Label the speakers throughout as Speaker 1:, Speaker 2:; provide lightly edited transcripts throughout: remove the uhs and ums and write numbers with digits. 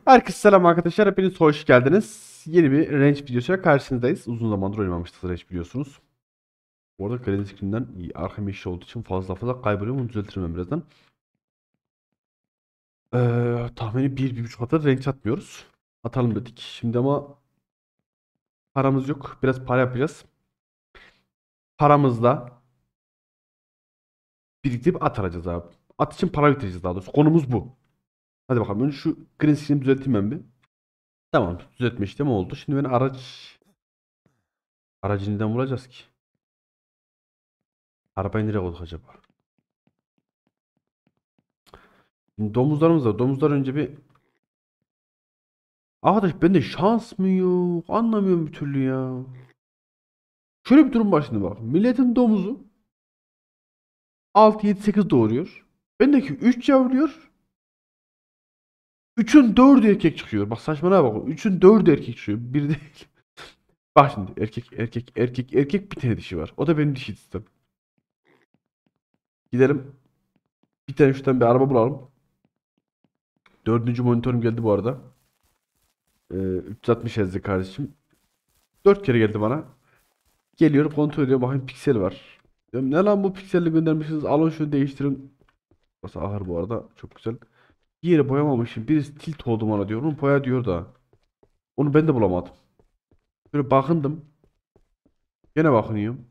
Speaker 1: Herkese selam arkadaşlar. Hepiniz hoş geldiniz. Yeni bir range videosuyla karşınızdayız. Uzun zamandır oynamamıştık range biliyorsunuz. Bu arada green screen'den arkam yeşil olduğu için fazla kayboluyorum. Onu düzeltirim ben birazdan. Tahmini 1-1,5 hafta range atmıyoruz. Atalım dedik. Şimdi ama paramız yok. Biraz para yapacağız. Paramızla biriktirip at alacağız abi. At için para bitireceğiz daha doğrusu. Konumuz bu. Hadi bakalım. Önce şu green screen'i düzelteyim ben bir. Tamam. Düzeltme işlemi oldu. Şimdi ben aracı neden bulacağız ki? Arabayı nereye koyduk acaba? Şimdi domuzlarımız var. Domuzlar önce bir... Arkadaş bende şans mı yok? Anlamıyorum bir türlü ya. Şöyle bir durum var şimdi bak. Milletin domuzu 6, 7, 8 doğuruyor. Bendeki 3 yavruyor. 3'ün 4'ü erkek çıkıyor. Bak saçmalama bak. 3'ün 4'ü erkek çıkıyor. Bir değil. Bak şimdi erkek bir tane dişi var. O da benim dişi sistem. Gidelim. Bir tane şuradan bir araba bulalım. Dördüncü monitörüm geldi bu arada. 360 Hz kardeşim. 4 kere geldi bana. Geliyorum kontrol ediyorum. Bakayım piksel var. Diyorum, ne lan bu pikseli göndermişsiniz? Alın şunu değiştirin. Burası ahır bu arada. Çok güzel. Bir yere boyamamışım. Birisi tilt oldu bana diyor. Onu boya diyor da. Onu ben de bulamadım. Böyle bakındım. Gene bakınıyorum.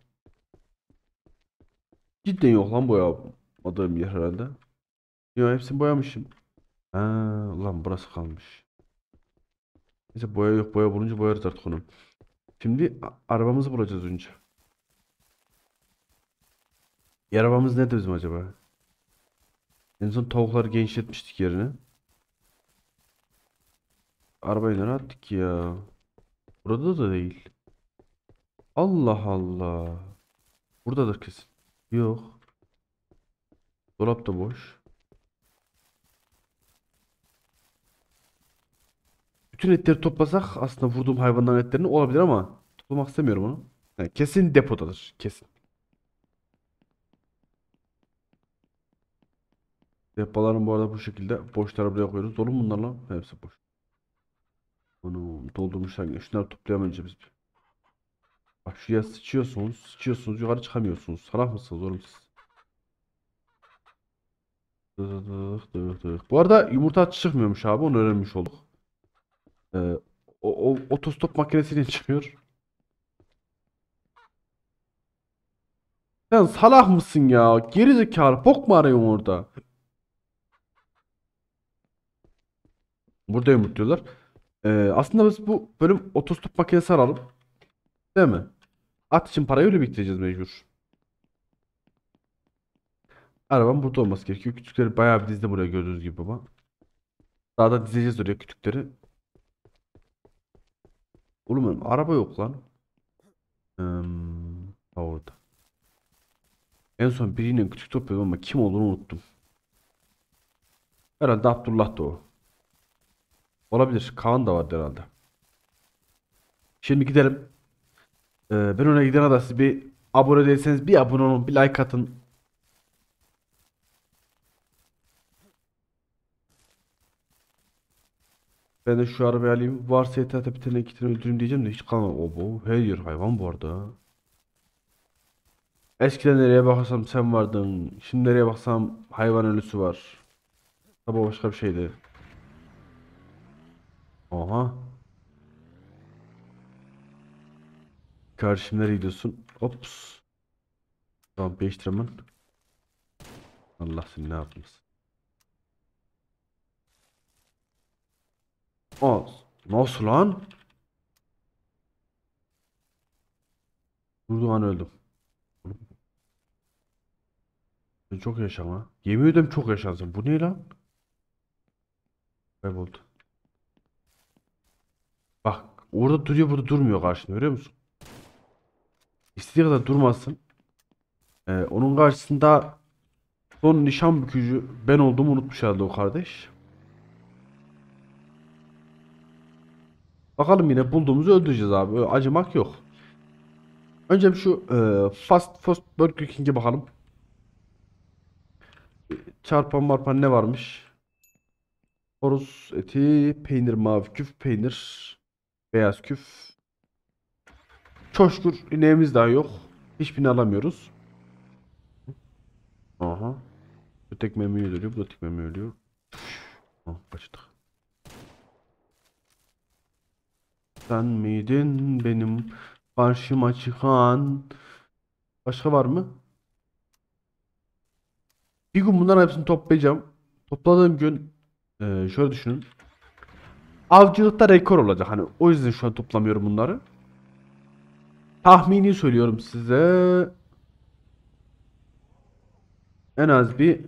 Speaker 1: Cidden yok lan boyamadığım yer herhalde. Yok hepsini boyamışım. Ha, ulan burası kalmış. Neyse boya yok. Boya bulunca boyarız artık onu. Şimdi arabamızı bulacağız önce. Arabamız nerede bizim acaba? En son tavukları genişletmiştik yerine. Arabayı nereye attık ya? Burada da değil. Allah Allah. Buradadır kesin. Yok. Dolap da boş. Bütün etleri toplasak aslında vurduğum hayvanların etlerini olabilir ama toplamak istemiyorum onu. Yani kesin depodadır. Kesin. Depoların bu arada bu şekilde boşlara buraya koyuyoruz. Dolu mu bunlar lan? Hepsi boş. Onu doldurmuşlar yine. Şunları toplayalım önce biz. Bak şuraya sıçıyorsunuz, yukarı çıkamıyorsunuz. Salak mısınız oğlum siz? Dık dık dık. Bu arada yumurta çıkmıyormuş abi, onu öğrenmiş olduk. Ee, o otostop makinesiyle çıkıyor. Sen salak mısın ya? Geri zekalı. Bok mu arıyorsun orada? Burada yumurtluyorlar. Aslında biz bu bölüm otostop makinesi alalım. Değil mi? At için parayı öyle biriktireceğiz mecbur. Arabam burada olması gerekiyor. Küçükleri bayağı bir dizdi buraya gördüğünüz gibi baba. Daha da dizeceğiz oraya küçükleri. Oğlum benim araba yok lan. Orada. En son biriyle küçük topluyordum ama kim olduğunu unuttum. Herhalde Abdullah da o. Olabilir. Kaan da vardı herhalde. Şimdi gidelim. Ben ona gidene kadar siz bir abone değilseniz bir abone olun, bir like atın. Ben de şu arabayı alayım. Varsa etrafta bir tane iki tane öldüreyim diyeceğim de hiç kalmadı. O bu. Her yer hayvan bu arada. Eskiden nereye bakarsam sen vardın. Şimdi nereye baksam hayvan ölüsü var. Tabi başka bir şeydi. Oha. Kardeşim nereye gidiyorsun? Ops. Tamam değiştir hemen. Allah seni ne yapmasın. Aa, nasıl lan? Durduğun an öldüm. Sen çok yaşa ha. Yemin ederim çok yaşansın. Bu ne lan? Kayboldu. Bak orada duruyor, burada durmuyor karşında, görüyor musun? İstediği kadar durmasın. Onun karşısında son nişan bükücü ben olduğumu unutmuş herhalde o kardeş. Bakalım, yine bulduğumuzu öldüreceğiz abi. Öyle acımak yok. Önce bir şu Fast Food Burger King'e bakalım. Çarpan marpan ne varmış? Horoz eti, peynir, mavi küf, peynir, beyaz küf. Çoşkur ineğimiz daha yok. Hiçbirini alamıyoruz. Aha. Bu tek mermiyi ölüyor. Bu da tek mermiyi ölüyor. Ah, kaçtık. Sen miydin benim karşıma çıkan? Başka var mı? Bir gün bunların hepsini toplayacağım. Topladığım gün şöyle düşünün. Avcılıkta rekor olacak. Hani o yüzden şu an toplamıyorum bunları. Tahmini söylüyorum size. En az bir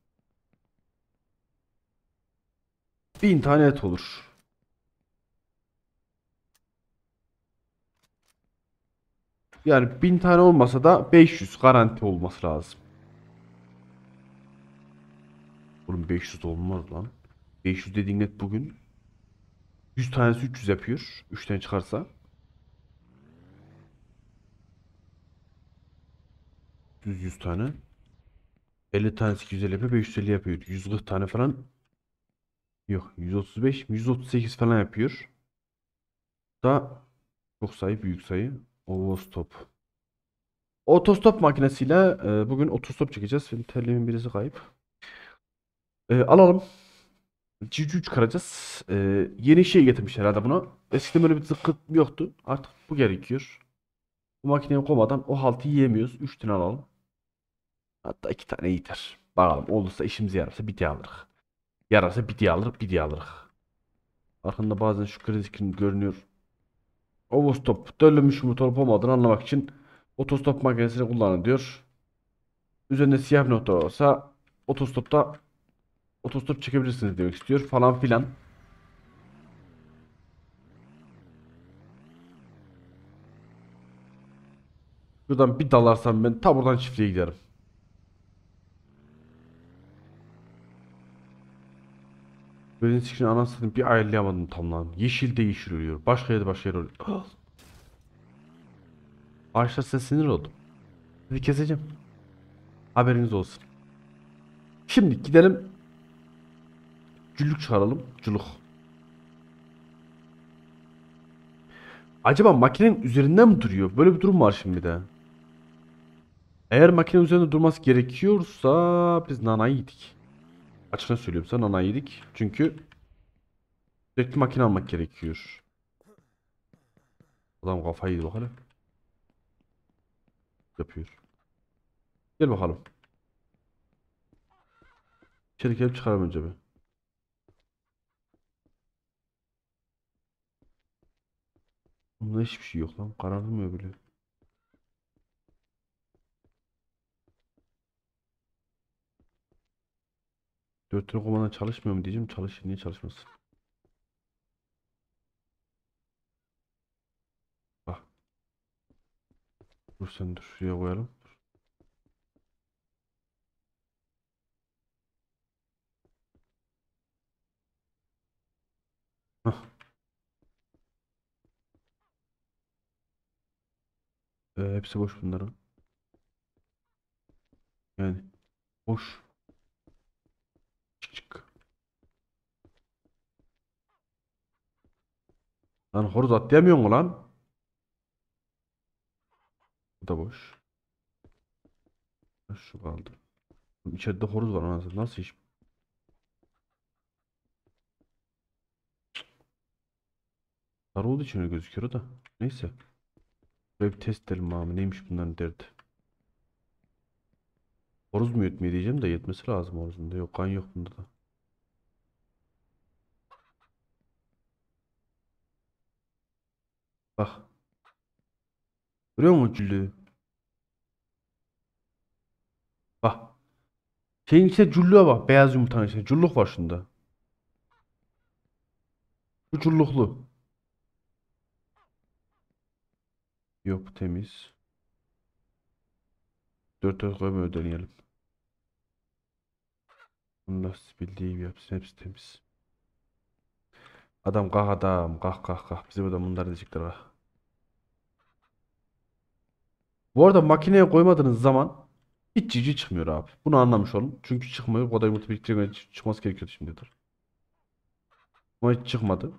Speaker 1: 1000 tane et olur. Yani 1000 tane olmasa da 500 garanti olması lazım. Oğlum 500 olmaz lan. 500 dediğin net bugün. 100 tanesi 300 yapıyor. 3 tane çıkarsa. 100 tane. 50 tanesi 250 yapıyor. 550 yapıyor. 140 tane falan. Yok 135 mi? 138 falan yapıyor. Da çok sayı, büyük sayı. Otostop. Otostop makinesiyle bugün otostop çekeceğiz. Benim terliğimin birisi kayıp. Alalım. Civciv çıkaracağız. Yeni şey getirmiş herhalde buna. Eskiden böyle bir zıkkıt yoktu. Artık bu gerekiyor. Bu makineye koymadan o haltı yiyemiyoruz. 3 tane alalım. Hatta 2 tane yeter. Bakalım olursa işimize yararsa bir diye alırız. Yararsa bir diye alırız, bir diye alırız. Arkında bazen şu kritik görünüyor. Otostop. Dönülmüş mü olup olmadığını anlamak için otostop makinesini kullanın diyor. Üzerinde siyah bir nokta olsa otostopta otostop çekebilirsiniz demek istiyor falan filan. Buradan bir dalarsam ben ta buradan çiftliğe giderim. Böyle sikrin anasını bir ayarlayamadım tam lan. Yeşil de yeşil oluyor. Başka yerde başka yer oluyor. Ağaçlar size sinir oldum. Sizi keseceğim. Haberiniz olsun. Şimdi gidelim. Cüllük çağıralım. Culuk. Acaba makinenin üzerinde mi duruyor? Böyle bir durum var şimdi de. Eğer makinenin üzerinde durması gerekiyorsa biz nana yedik. Açıkça söylüyorum sana nana yedik. Çünkü sürekli makine almak gerekiyor. Adam kafayı yedi bakalım. Yapıyor. Gel bakalım. İçeri gelip çıkaralım önce bir. Bunda hiçbir şey yok lan. Kararmıyor bile. Dörtlü komanda çalışmıyor mu diyeceğim. Çalışır. Niye çalışmasın? Bak. Dur sen dur. Şuraya koyalım. Hah. Hepsi boş bunların. Yani boş. Çık çık. Lan horoz atlayamıyor mu lan? Bu da boş. Şu kaldı. İçeride horoz var anasını. Nasıl iş? Sarı olduğu için öyle gözüküyor da. Neyse. Böyle bir test edelim abi. Neymiş bunların derdi. Horoz mu yetmiyor diyeceğim de yetmesi lazım horozun da. Yok kan yok bunda da. Bak. Görüyor musun cüllüğü? Bak. Şeyin içinde cüllüğe bak. Beyaz yumurtanın içinde. Culluk var şunda. Bu culluklu. Yok temiz. Dört dört koymayı deneyelim. Bunu nasıl bildiği gibi yapsın. Hepsi temiz. Adam kalk adam. Kalk kalk kalk. Bize burada bunlar diyecekler kalk. Bu arada makineye koymadığınız zaman hiç cici çıkmıyor abi. Bunu anlamış olun. Çünkü çıkmıyor. O kadar yumurta biriktirmeye çıkması gerekiyordu şimdidir. Ama hiç çıkmadı.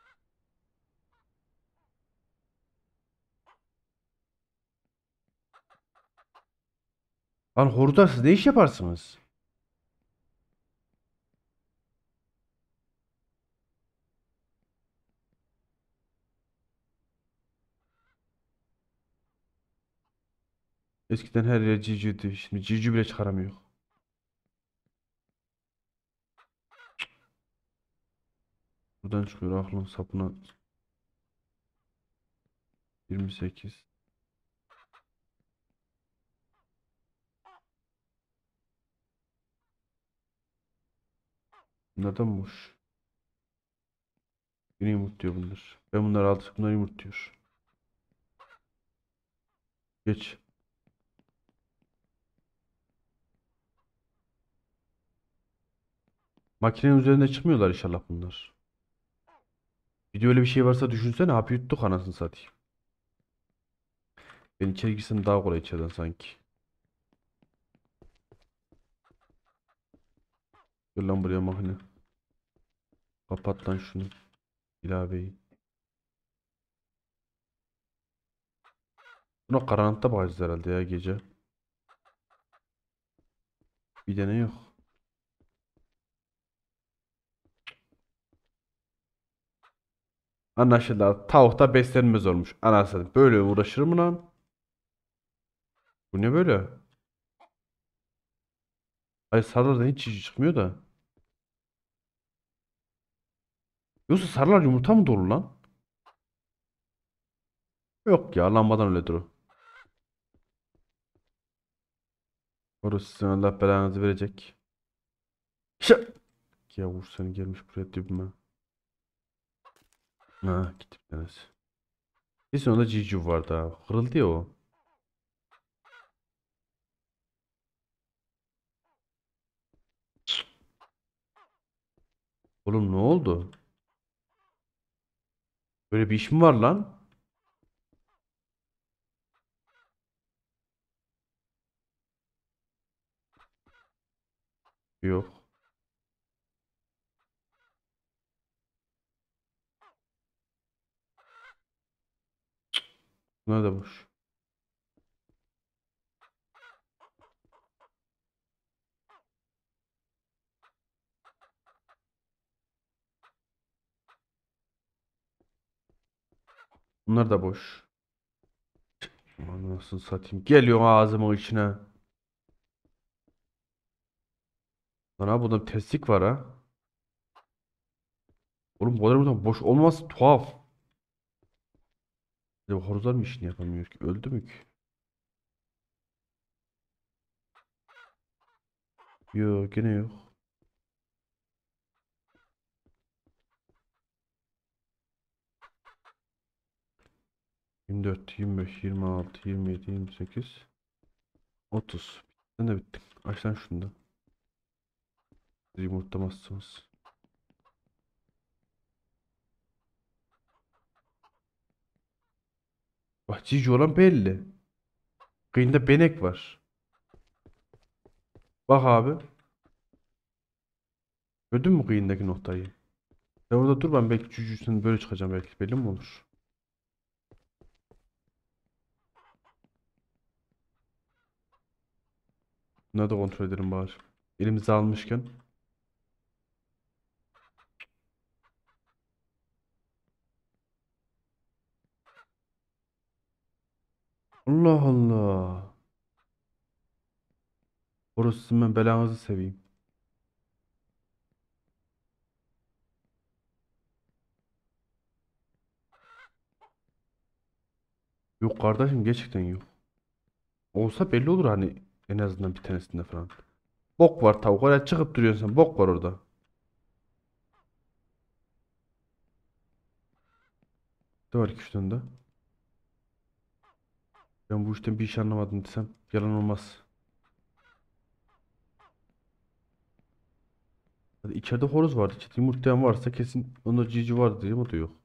Speaker 1: Lan horda siz ne iş yaparsınız? Eskiden her yer civcivdi. Şimdi civciv bile çıkaramıyor. Buradan çıkıyor aklın sapına. 28. Bunlardan boş. Yine yumurtluyor bunlar. Ben bunları aldım. Bunlar yumurtluyor. Geç. Makinenin üzerinde çıkmıyorlar inşallah bunlar. Bir de öyle bir şey varsa düşünsene hapı yuttuk anasını satayım. Ben içeri girsem daha kolay içeriden sanki. Gel lan buraya makine. Kapat lan şunu. İlaveyi. Buna karanlıkta bakacağız herhalde ya gece. Bir tane yok. Anlaşıldı. Tavuk da beslenmez olmuş. Anasını böyle uğraşır mı lan? Bu ne böyle? Ay sarılardan hiç çiğ çıkmıyor da. Yoksa sarılar yumurta mı dolu lan? Yok ya lambadan öyledir o. Orası sizin Allah belanızı verecek. Şa Yavur seni gelmiş buraya dibime. Ha git bir tanesi. Kesin onda civciv vardı ha. Kırıldı ya o. Oğlum ne oldu? Böyle bir iş mi var lan? Yok. Bunlar da boş. Bunlar da boş. Anasını satayım. Geliyor ağzımın içine. Lan abi burada bir terslik var ha. Oğlum bu kadar buradan boş olması tuhaf. Ya horozlar mı işini yapamıyor ki? Öldü mü ki? Yok gene yok. 24, 25, 26, 27, 28, 30. Sen de bittin. Aç lan şunu da. Siz yumurtlamazsınız. Bak cici olan belli. Kıyında benek var. Bak abi. Gördün mü kıyındaki noktayı? Sen orada dur ben belki cücüsün böyle çıkacağım belki. Belli mi olur? Bunları da kontrol edelim bari. Elimize almışken. Allah Allah. Orası sizin ben belanızı seveyim. Yok kardeşim gerçekten yok. Olsa belli olur hani en azından bir tanesinde falan. Bok var tavuk. Oraya çıkıp duruyorsun sen. Bok var orada. Ne var ki üstünde? Ben bu işten bir iş anlamadım desem yalan olmaz. Hadi içeride horoz vardı. İçeride yumurtlayan varsa kesin onda cici vardı diyeyim o da yok.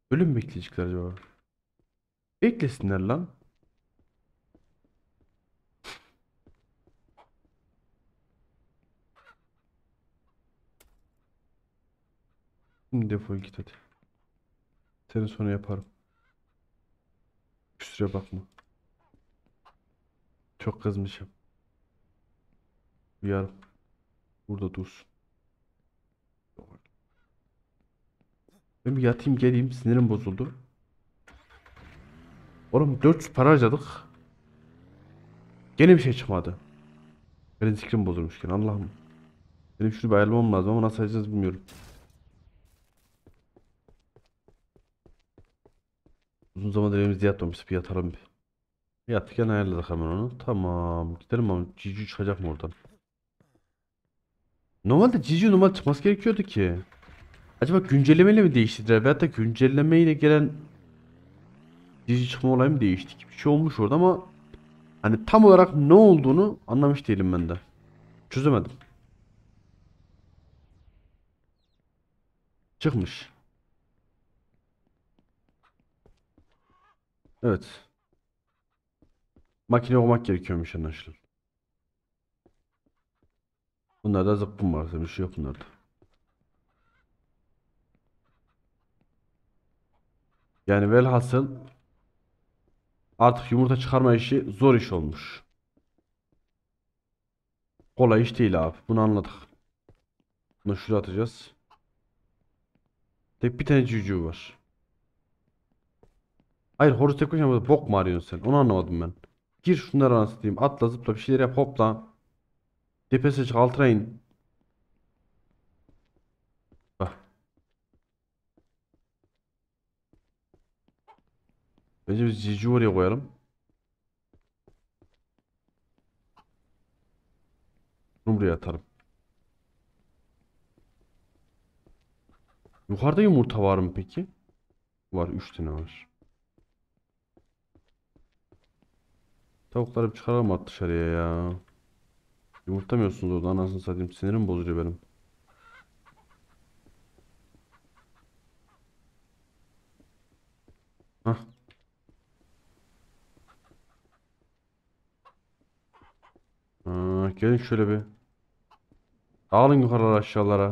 Speaker 1: Ölüm mü bekleyecekler acaba? Beklesinler lan. Şimdi defol git hadi. Seni sonra yaparım. Kusura bakma. Çok kızmışım. Uyarım. Burada dursun. Ben bir yatayım geleyim. Sinirim bozuldu. Oğlum 400 para harcadık. Gene bir şey çıkmadı. Benim zikrim bozulmuşken Allah'ım. Benim şunu bir ayarlamam lazım ama nasıl yapacağız bilmiyorum. Uzun zamandır evimizde yatmamışız. Bir yatalım bir. Yattıkken ayarladık hemen onu. Tamam. Gidelim ama Cici çıkacak mı oradan? Normalde Cici normal çıkması gerekiyordu ki. Acaba güncellemeyle mi değiştirdiler? Veyahut da güncellemeyle gelen Cici çıkma olayı mı değişti? Bir şey olmuş orada ama hani tam olarak ne olduğunu anlamış değilim ben de. Çözemedim. Çıkmış. Evet. Makine okumak gerekiyormuş anlaşılan. Bunlarda zıkkım var. Bir şey yok bunlarda. Yani velhasıl artık yumurta çıkarma işi zor iş olmuş. Kolay iş değil abi. Bunu anladık. Bunu şuraya atacağız. Tek bir tane cücüğü var. Hayır horoz tek başına burada bok mu arıyorsun sen? Onu anlamadım ben. Gir şunları anasını atla zıpla bir şeyler yap hopla. Tepesi çık altına in. Bak. Bence biz cücüğü oraya koyalım. Bunu buraya atarım. Yukarıda yumurta var mı peki? Var 3 tane var. Tavukları bir çıkaralım at dışarıya ya. Yumurtlamıyorsunuz orada anasını satayım. Sinirim bozuyor benim. Hah. Gelin şöyle bir. Dağılın yukarılara aşağılara.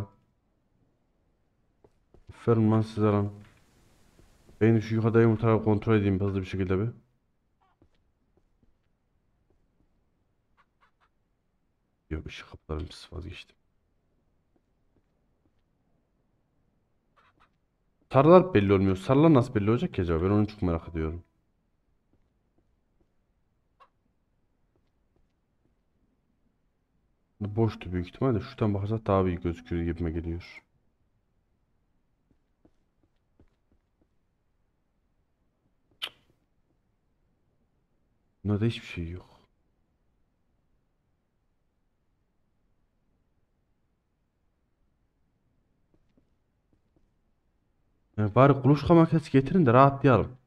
Speaker 1: Aferin lan size lan. Ben şu yukarıda yumurtaları kontrol edeyim hızlı bir şekilde bir. Yok ışık kapılarım pis vazgeçtim. Sarılar belli olmuyor. Sarılar nasıl belli olacak ki acaba? Ben onu çok merak ediyorum. Boştu büyük ihtimalle. Şuradan bakarsak daha iyi gözüküyor gibime geliyor. Bunda da hiçbir şey yok. Yani bari kuluçka makinesi getirin de rahatlayalım.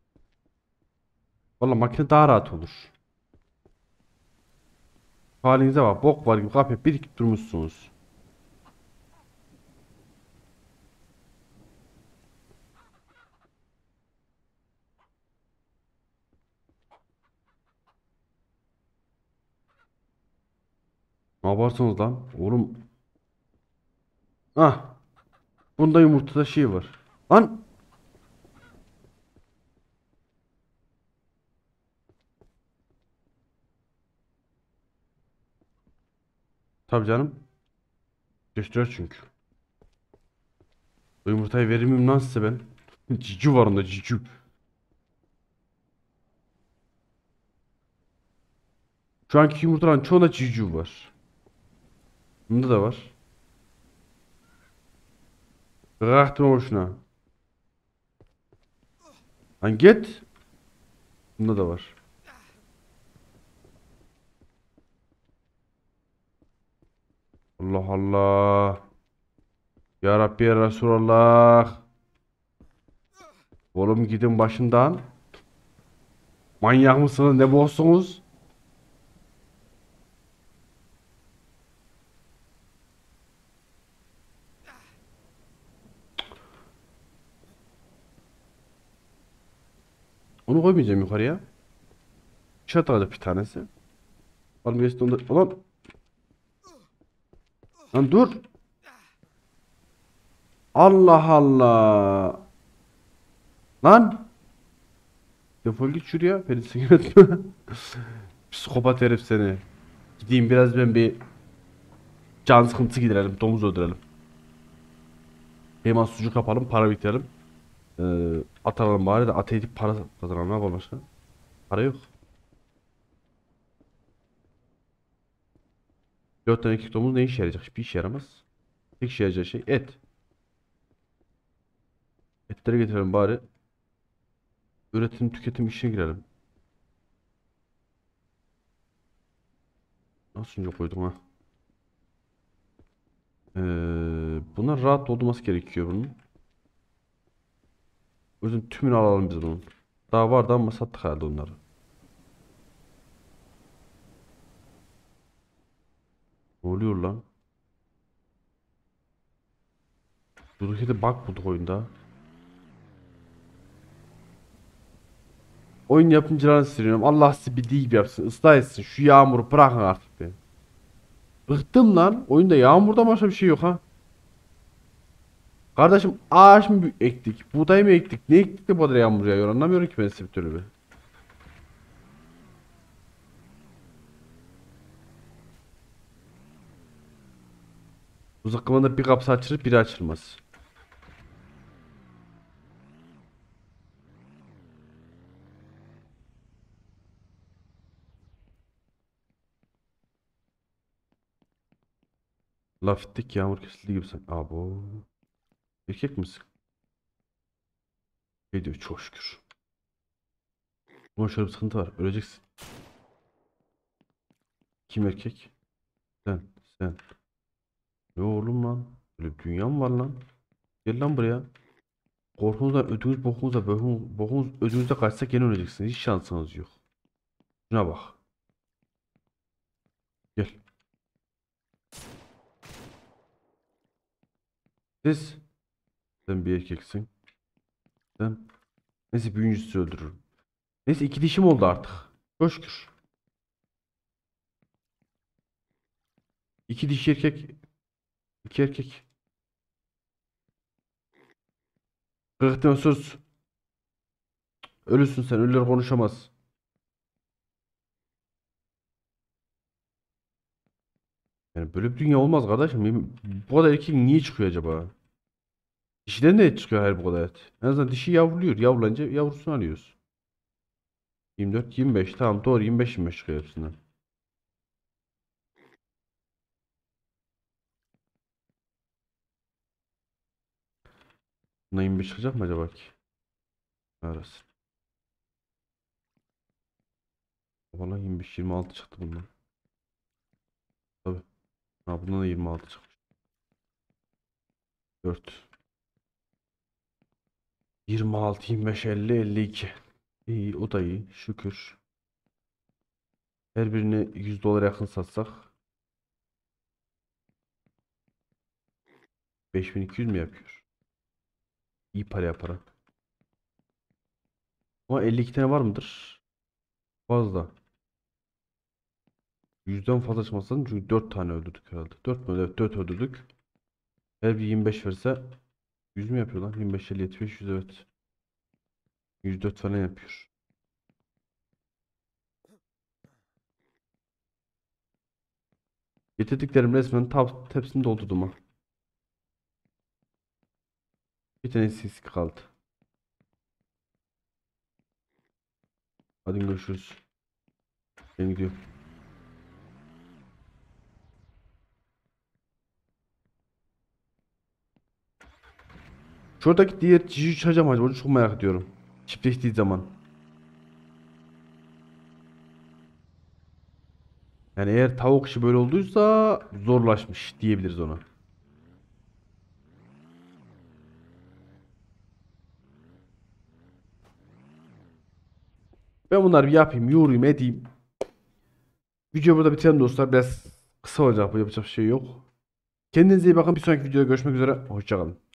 Speaker 1: Valla makine daha rahat olur. Halinize bak. Bok var gibi kapıya birikip durmuşsunuz. Ne yaparsınız lan? Oğlum. Ah. Bunda yumurtada şey var. Lan. Tabii canım. Gösteriyor çünkü. Bu yumurtayı verir miyim lan size ben? Cici var onda cici. Şu anki yumurtaların çoğunda cici var. Bunda da var. Bıraktım hoşuna. Lan git. Bunda da var. Allah Allah. Ya Rabbi ya Resulallah. Oğlum gidin başımdan. Manyak mısınız? Ne bozsunuz? Onu koymayacağım yukarıya. Dışarı atacak bir tanesi. Var mı geçti onda? Ulan. Lan dur. Allah Allah. Lan. Defol git şuraya. Beni sinir etme. Psikopat herif seni. Gideyim biraz ben bir can sıkıntısı giderelim. Domuz öldürelim. Hemen sucuk yapalım. Para bitirelim. Atalım bari de ata edip para kazanalım. Ne yapalım başka? Para yok. 4 tane kek domuz ne işe yarayacak? Hiçbir işe yaramaz. Tek işe yarayacak şey et. Etleri getirelim bari. Üretim tüketim işine girelim. Nasıl önce koydum ha? Bunlar rahat olması gerekiyor bunun. O yüzden tümünü alalım biz bunun. Daha vardı ama sattık herhalde onları. Ne oluyor lan? Durduk yerde bug bulduk oyunda. Oyun yapımcılarını siliyorum. Allah sizi bir deyip yapsın. Islah etsin. Şu yağmuru bırakın artık be. Bıktım lan. Oyunda yağmurdan başka bir şey yok ha. Kardeşim ağaç mı ektik? Buğday mı ektik? Ne ektik de bu kadar yağmur yağıyor? Anlamıyorum ki ben size bir türlü bir. Bu zıkkımında bir kapısı açılır biri açılmaz. Laf ettik yağmur kesildi gibi sen. Abo. Erkek misin? Ne diyor çok şükür. Ama şöyle bir sıkıntı var. Öleceksin. Kim erkek? Sen. Sen. Ne oğlum lan? Böyle bir dünya mı var lan? Gel lan buraya. Korkunuzdan ödünüz bokunuzda bokunuz ödünüzde kaçsa gene öleceksiniz. Hiç şansınız yok. Şuna bak. Gel. Siz. Sen bir erkeksin. Sen. Neyse büyüncüsü öldürürüm. Neyse iki dişim oldu artık. Çok şükür. İki dişi erkek. İki erkek. Kırıktan söz. Ölüsün sen. Ölüler konuşamaz. Yani böyle bir dünya olmaz kardeşim. Bu kadar erkek niye çıkıyor acaba? Dişiden de et çıkıyor her bu kadar et. En azından dişi yavruluyor. Yavrulanınca yavrusunu alıyoruz. 24, 25. Tamam doğru 25, 25 çıkıyor hepsinden. Bundan 25 çıkacak mı acaba ki? Arası. Vallahi 25, 26 çıktı bundan. Tabii. Ha bundan da 26 çıkmış. 4. 26, 25, 50, 52. İyi o da iyi. Şükür. Her birini 100 dolara yakın satsak 5200 mi yapıyor? İyi para yapar. Ama 52 tane var mıdır? Fazla. 100'den fazla çıkması lazım çünkü 4 tane öldürdük herhalde. 4 mü? Evet 4 öldürdük. Her bir 25 verse 100 mü yapıyor lan? 25, 50, 75, 100 evet. 104 falan yapıyor. Getirdiklerim resmen tepsini doldurdum ha. Bir tane eksik kaldı. Hadi görüşürüz. Ben gidiyorum. Şuradaki diğer cücüğü çıkacağım acaba? Onu çok merak ediyorum. Çiftleştiği zaman. Yani eğer tavuk işi böyle olduysa zorlaşmış diyebiliriz ona. Ben bunları bir yapayım, yoğurayım, edeyim. Videoyu burada bitirelim dostlar. Biraz kısa olacak bu yapacak bir şey yok. Kendinize iyi bakın. Bir sonraki videoda görüşmek üzere. Hoşçakalın.